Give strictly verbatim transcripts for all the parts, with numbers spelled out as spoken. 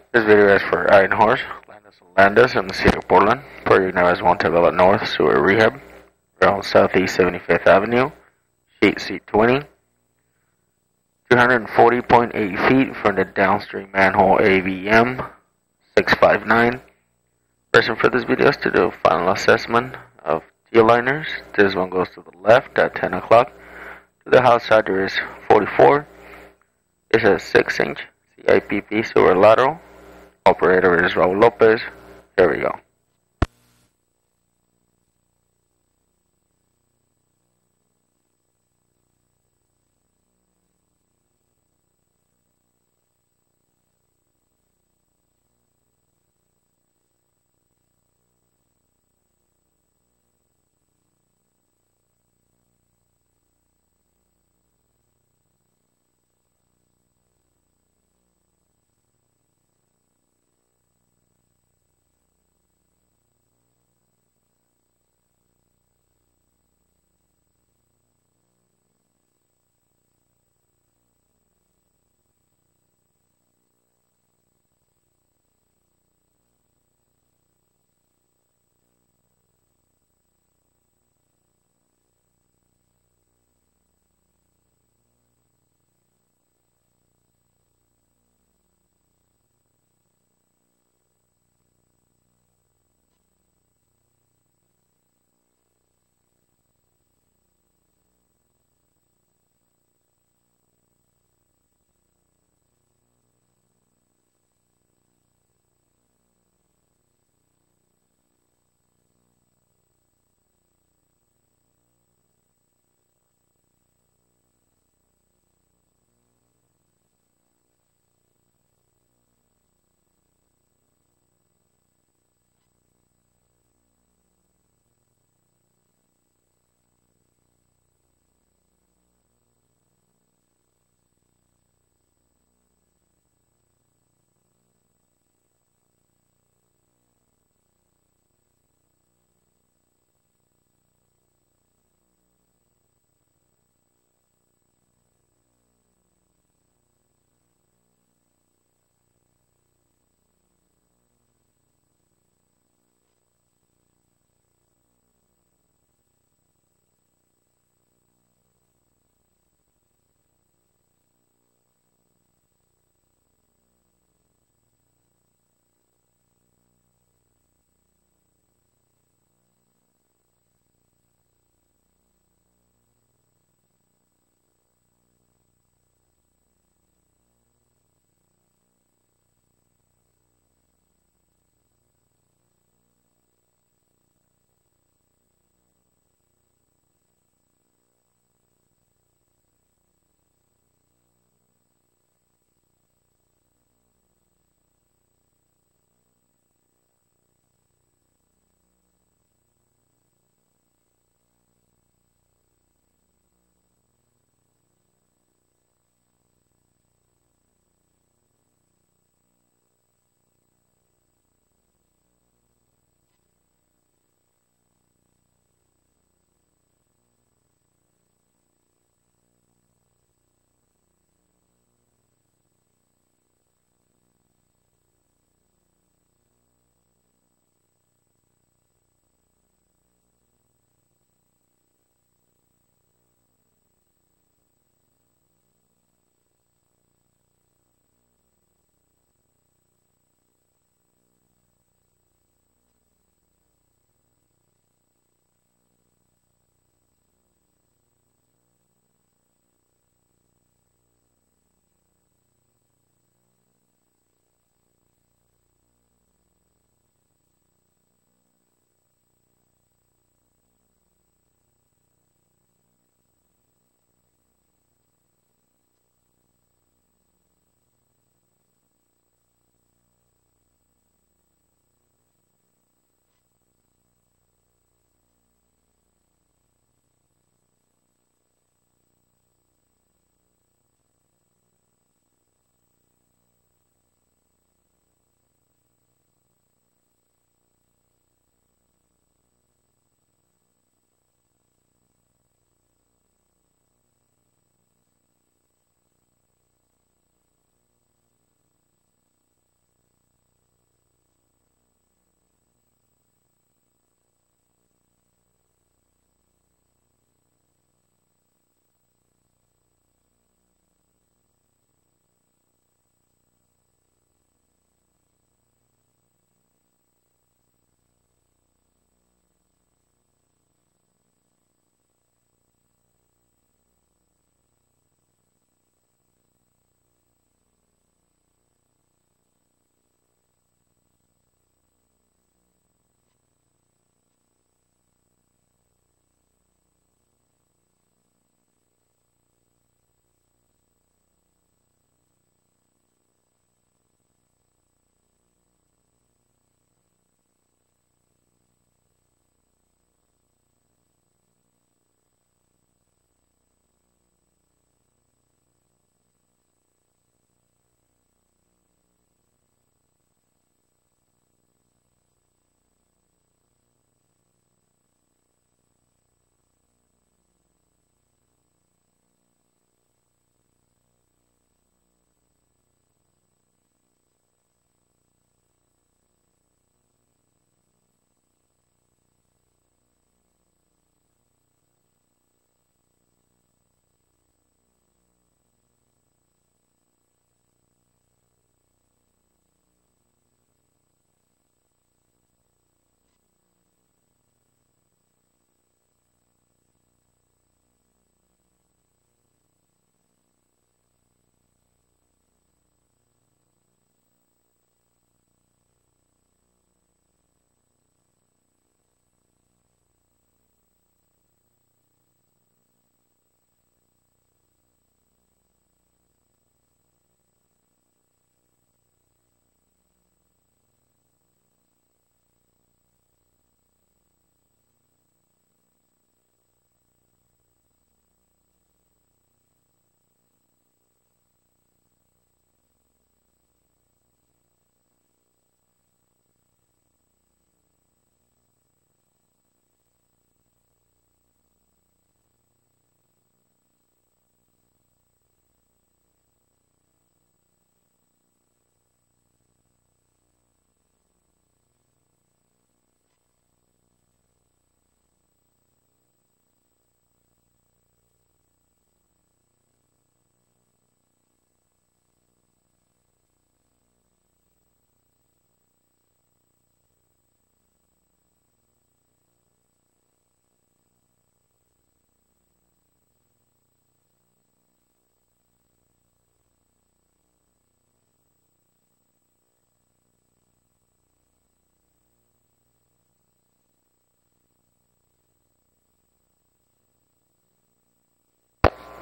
This video is for Iron Horse, Landis and Landis in the city of Portland. Project now has one Tabella North Sewer Rehab, around Southeast seventy-fifth Avenue, sheet C twenty, two hundred forty point eight feet from the downstream manhole A V M six five nine. Person for this video is to do a final assessment of T liners. This one goes to the left at ten o'clock. To the house side there is forty-four. It's a six inch C I P P sewer lateral. Operator is Raul Lopez. Here we go.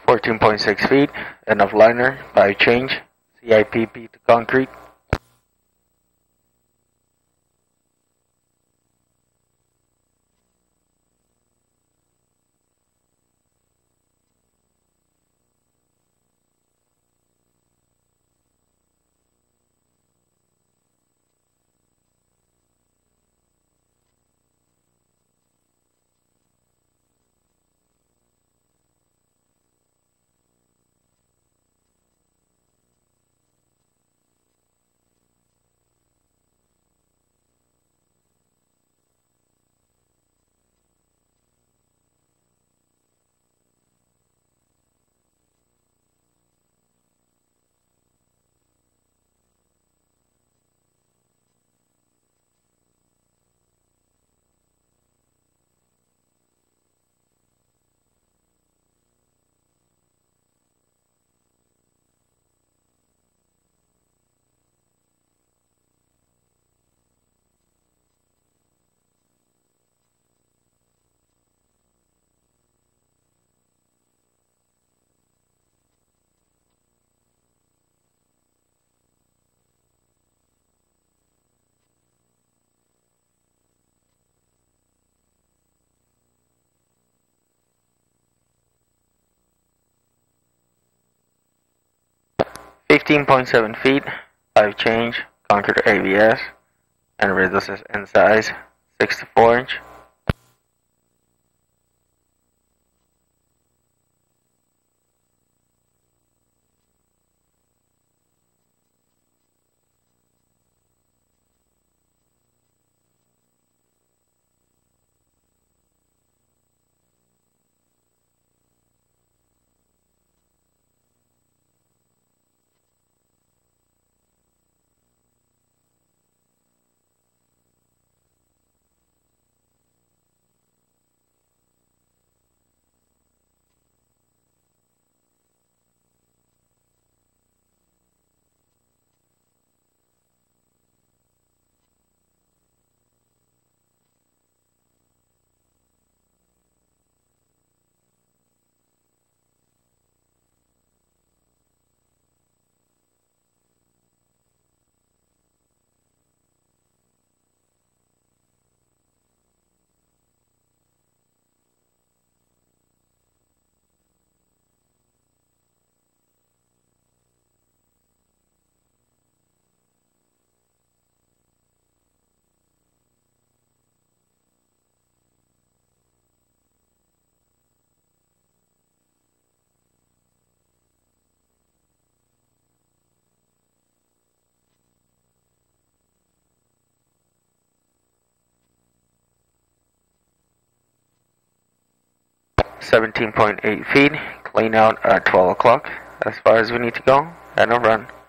fourteen point six feet, enough liner, five change, C I P P to concrete. fifteen point seven feet, five change, concrete A B S, and radius in size, six to four inch. seventeen point eight feet, clean out at twelve o'clock, as far as we need to go, and a run.